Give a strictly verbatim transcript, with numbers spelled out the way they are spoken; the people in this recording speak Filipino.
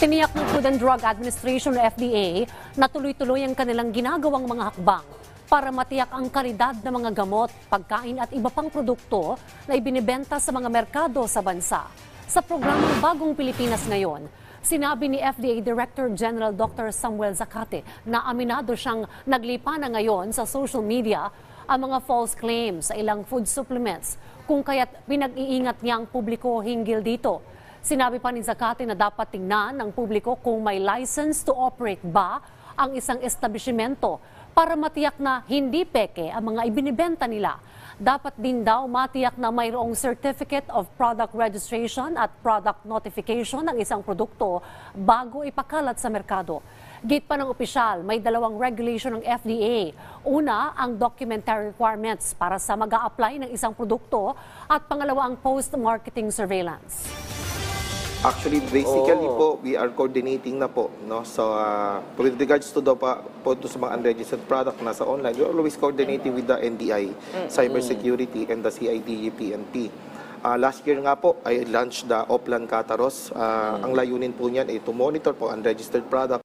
Tiniyak ng Food and Drug Administration o F D A na tuloy-tuloy ang kanilang ginagawang mga hakbang para matiyak ang kalidad ng mga gamot, pagkain at iba pang produkto na ibinibenta sa mga merkado sa bansa. Sa programang Bagong Pilipinas Ngayon, sinabi ni F D A Director General Doctor Samuel Zacate na aminado siyang naglipa na ngayon sa social media ang mga false claims sa ilang food supplements, kung kaya't pinag-iingat niyang publiko hinggil dito. Sinabi pa ni Zacate na dapat tingnan ng publiko kung may license to operate ba ang isang establishmento para matiyak na hindi peke ang mga ibinibenta nila. Dapat din daw matiyak na mayroong Certificate of Product Registration at Product Notification ng isang produkto bago ipakalat sa merkado. Gate pa ng opisyal, may dalawang regulation ng F D A. Una, ang documentary requirements para sa mag-a-apply ng isang produkto at pangalawa ang post-marketing surveillance. Actually, basically oh. po, we are coordinating na po. No? So, uh, with regards to the pa, po to sa mga unregistered product na sa online, we're always coordinating with the N D I, mm-hmm. Cybersecurity, and the C I D G P N P. Uh, last year nga po, I launched the Oplan Kataros. Uh, mm-hmm. Ang layunin po niyan ay to monitor po unregistered product